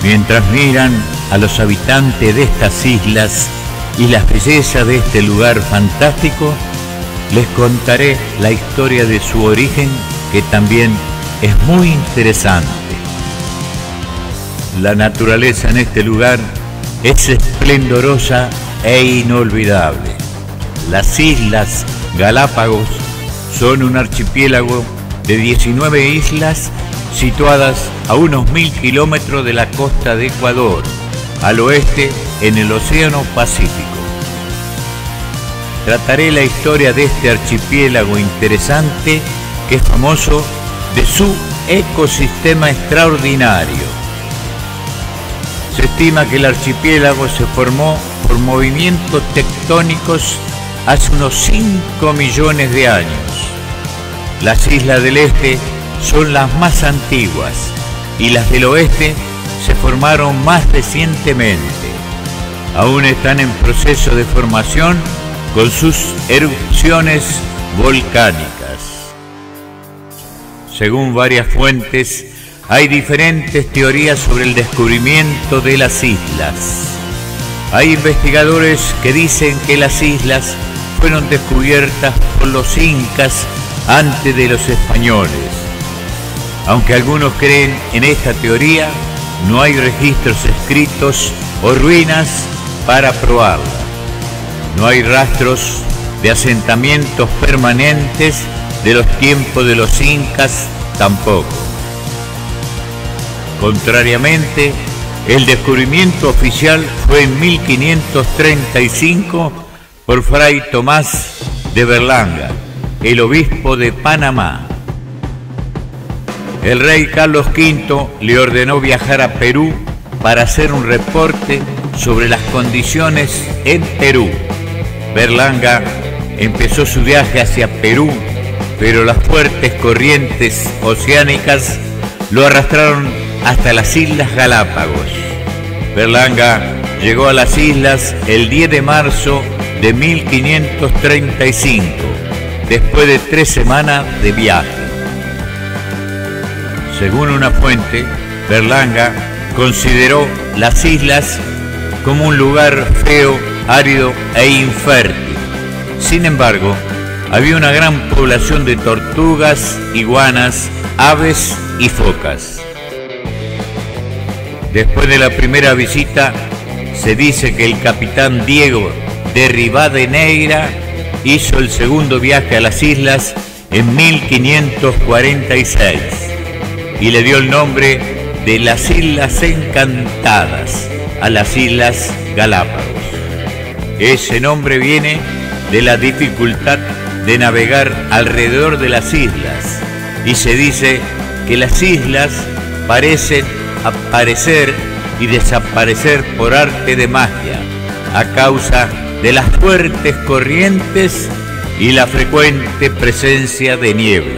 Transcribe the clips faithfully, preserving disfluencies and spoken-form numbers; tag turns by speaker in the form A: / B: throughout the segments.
A: Mientras miran a los habitantes de estas islas y las bellezas de este lugar fantástico, les contaré la historia de su origen, que también es muy interesante. La naturaleza en este lugar es esplendorosa e inolvidable. Las Islas Galápagos son un archipiélago de diecinueve islas situadas a unos mil kilómetros de la costa de Ecuador, al oeste en el Océano Pacífico. Trataré la historia de este archipiélago interesante que es famoso de su ecosistema extraordinario. Se estima que el archipiélago se formó por movimientos tectónicos hace unos cinco millones de años. Las islas del este son las más antiguas y las del oeste se formaron más recientemente. Aún están en proceso de formación con sus erupciones volcánicas. Según varias fuentes, hay diferentes teorías sobre el descubrimiento de las islas. Hay investigadores que dicen que las islas fueron descubiertas por los incas antes de los españoles. Aunque algunos creen en esta teoría, no hay registros escritos o ruinas para probarla. No hay rastros de asentamientos permanentes de los tiempos de los incas tampoco. Contrariamente, el descubrimiento oficial fue en mil quinientos treinta y cinco por Fray Tomás de Berlanga, el obispo de Panamá. El rey Carlos quinto le ordenó viajar a Perú para hacer un reporte sobre las condiciones en Perú. Berlanga empezó su viaje hacia Perú, pero las fuertes corrientes oceánicas lo arrastraron hasta las Islas Galápagos. Berlanga llegó a las islas el diez de marzo de mil quinientos treinta y cinco, después de tres semanas de viaje. Según una fuente, Berlanga consideró las islas como un lugar feo, árido e infértil. Sin embargo, había una gran población de tortugas, iguanas, aves y focas. Después de la primera visita, se dice que el capitán Diego de Rivadeneira hizo el segundo viaje a las islas en mil quinientos cuarenta y seis y le dio el nombre de las Islas Encantadas a las Islas Galápagos. Ese nombre viene de la dificultad de navegar alrededor de las islas, y se dice que las islas parecen aparecer y desaparecer por arte de magia a causa de las fuertes corrientes y la frecuente presencia de niebla.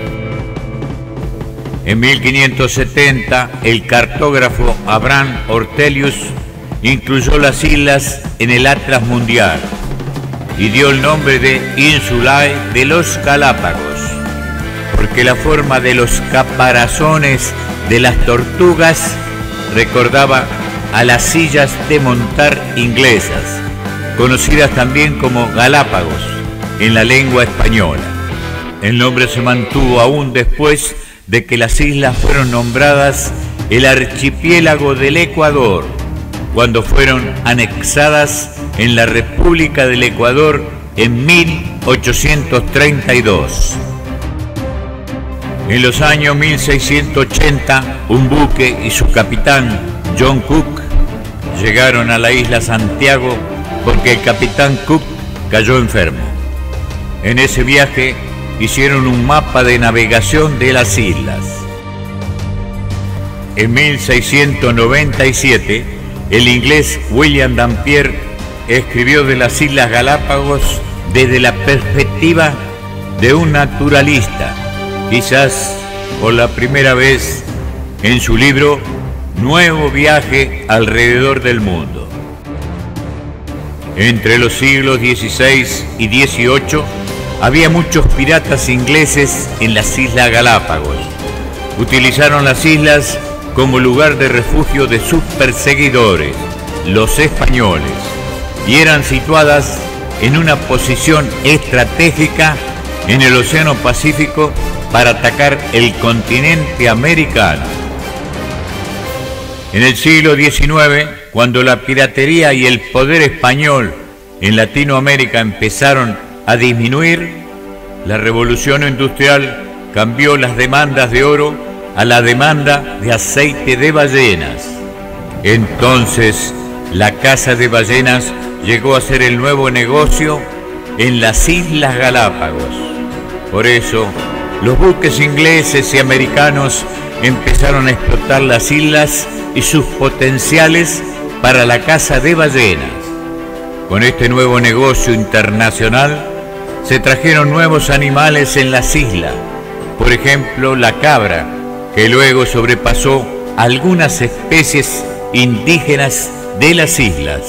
A: En mil quinientos setenta, el cartógrafo Abraham Ortelius incluyó las islas en el Atlas Mundial y dio el nombre de Insulae de los Galápagos, porque la forma de los caparazones de las tortugas recordaba a las sillas de montar inglesas, conocidas también como Galápagos en la lengua española. El nombre se mantuvo aún después de que las islas fueron nombradas el archipiélago del Ecuador, cuando fueron anexadas en la República del Ecuador en mil ochocientos treinta y dos. En los años mil seiscientos ochenta, un buque y su capitán, John Cook, llegaron a la isla Santiago porque el capitán Cook cayó enfermo. En ese viaje hicieron un mapa de navegación de las islas. En mil seiscientos noventa y siete, el inglés William Dampier escribió de las Islas Galápagos desde la perspectiva de un naturalista, quizás por la primera vez en su libro Nuevo viaje alrededor del mundo. Entre los siglos dieciséis y dieciocho había muchos piratas ingleses en las Islas Galápagos. Utilizaron las islas como lugar de refugio de sus perseguidores, los españoles, y eran situadas en una posición estratégica en el Océano Pacífico para atacar el continente americano. En el siglo diecinueve, cuando la piratería y el poder español en Latinoamérica empezaron a disminuir, la revolución industrial cambió las demandas de oro a la demanda de aceite de ballenas. Entonces, la caza de ballenas llegó a ser el nuevo negocio en las Islas Galápagos. Por eso, los buques ingleses y americanos empezaron a explotar las islas y sus potenciales para la caza de ballenas. Con este nuevo negocio internacional se trajeron nuevos animales en las islas, por ejemplo la cabra, que luego sobrepasó algunas especies indígenas de las islas.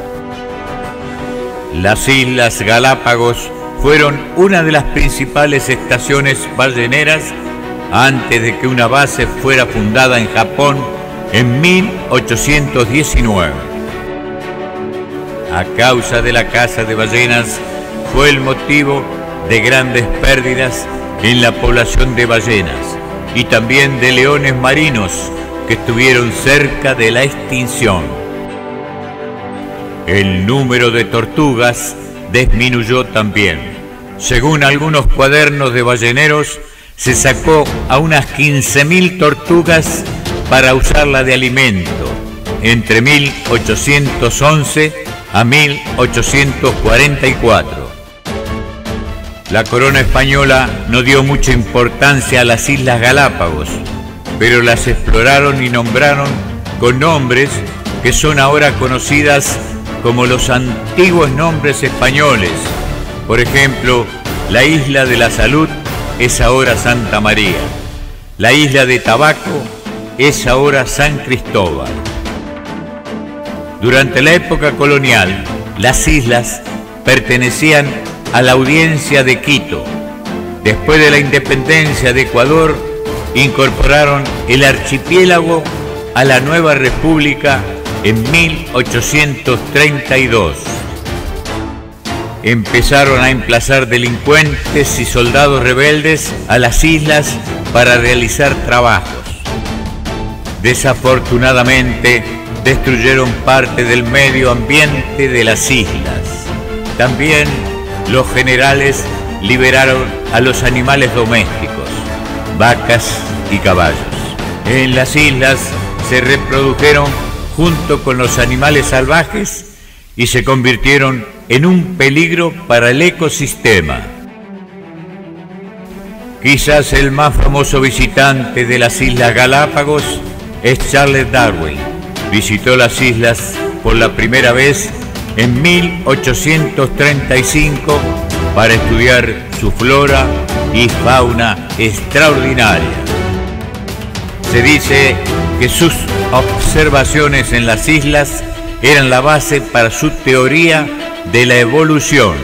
A: Las Islas Galápagos fueron una de las principales estaciones balleneras antes de que una base fuera fundada en Japón en mil ochocientos diecinueve. A causa de la caza de ballenas fue el motivo de grandes pérdidas en la población de ballenas y también de leones marinos que estuvieron cerca de la extinción. El número de tortugas disminuyó también. Según algunos cuadernos de balleneros, se sacó a unas quince mil tortugas para usarla de alimento entre mil ochocientos once a mil ochocientos cuarenta y cuatro. La corona española no dio mucha importancia a las Islas Galápagos, pero las exploraron y nombraron con nombres que son ahora conocidas como los antiguos nombres españoles. Por ejemplo, la Isla de la Salud es ahora Santa María. La Isla de Tabaco es ahora San Cristóbal. Durante la época colonial, las islas pertenecían a la Audiencia de Quito. Después de la independencia de Ecuador, incorporaron el archipiélago a la nueva república en mil ochocientos treinta y dos. Empezaron a emplazar delincuentes y soldados rebeldes a las islas para realizar trabajos. Desafortunadamente, destruyeron parte del medio ambiente de las islas. También los generales liberaron a los animales domésticos, vacas y caballos. En las islas se reprodujeron junto con los animales salvajes y se convirtieron en un peligro para el ecosistema. Quizás el más famoso visitante de las Islas Galápagos es Charles Darwin. Visitó las islas por la primera vez en mil ochocientos treinta y cinco para estudiar su flora y fauna extraordinaria. Se dice que sus observaciones en las islas eran la base para su teoría de la evolución.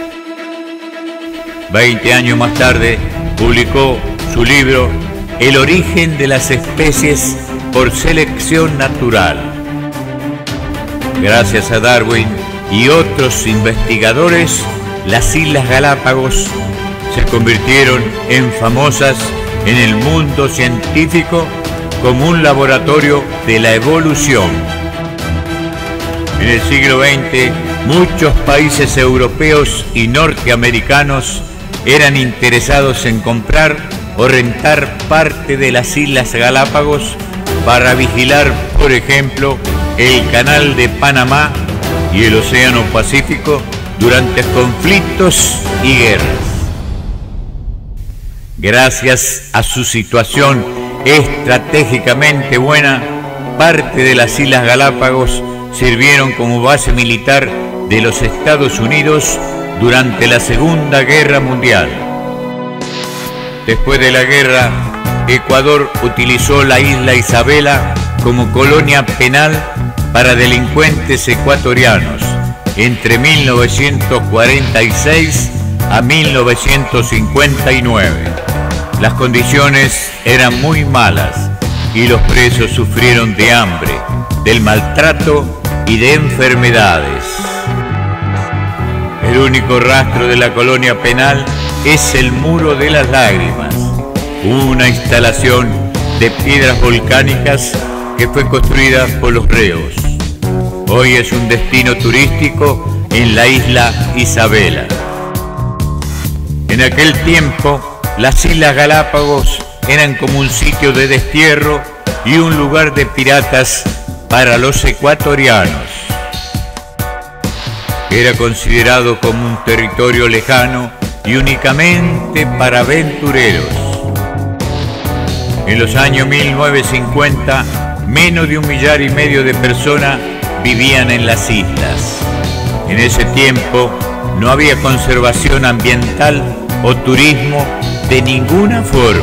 A: Veinte años más tarde publicó su libro El origen de las especies por selección natural. Gracias a Darwin y otros investigadores, las Islas Galápagos se convirtieron en famosas en el mundo científico como un laboratorio de la evolución. En el siglo veinte, muchos países europeos y norteamericanos eran interesados en comprar o rentar parte de las Islas Galápagos para vigilar, por ejemplo, el Canal de Panamá y el Océano Pacífico durante conflictos y guerras. Gracias a su situación estratégicamente buena, parte de las Islas Galápagos sirvieron como base militar de los Estados Unidos durante la Segunda Guerra Mundial. Después de la guerra, Ecuador utilizó la isla Isabela como colonia penal para delincuentes ecuatorianos entre mil novecientos cuarenta y seis a mil novecientos cincuenta y nueve. Las condiciones eran muy malas y los presos sufrieron de hambre, del maltrato y de enfermedades. El único rastro de la colonia penal es el Muro de las Lágrimas, una instalación de piedras volcánicas que fue construida por los reos. Hoy es un destino turístico en la isla Isabela. En aquel tiempo, las Islas Galápagos eran como un sitio de destierro y un lugar de piratas para los ecuatorianos. Era considerado como un territorio lejano y únicamente para aventureros. En los años mil novecientos cincuenta, menos de un millar y medio de personas vivían en las islas. En ese tiempo no había conservación ambiental o turismo de ninguna forma.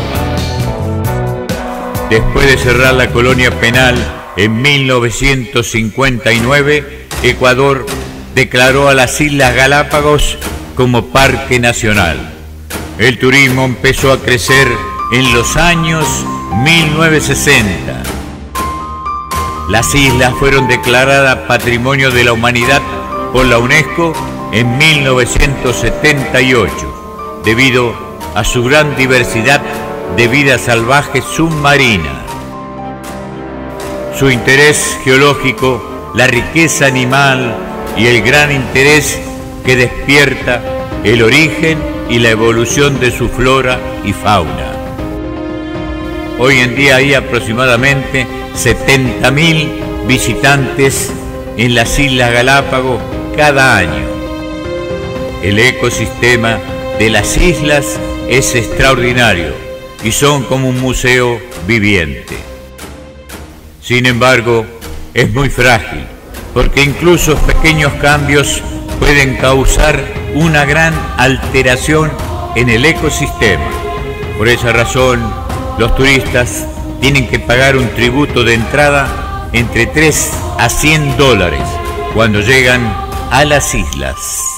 A: Después de cerrar la colonia penal en mil novecientos cincuenta y nueve, Ecuador declaró a las Islas Galápagos como parque nacional. El turismo empezó a crecer en los años mil novecientos sesenta. Las islas fueron declaradas Patrimonio de la Humanidad por la UNESCO en mil novecientos setenta y ocho, debido a su gran diversidad de vida salvaje submarina. Su interés geológico, la riqueza animal y el gran interés que despierta el origen y la evolución de su flora y fauna. Hoy en día hay aproximadamente setenta mil visitantes en las Islas Galápagos cada año. El ecosistema de las islas es extraordinario y son como un museo viviente. Sin embargo, es muy frágil, porque incluso pequeños cambios pueden causar una gran alteración en el ecosistema. Por esa razón, los turistas tienen que pagar un tributo de entrada entre tres a cien dólares cuando llegan a las islas.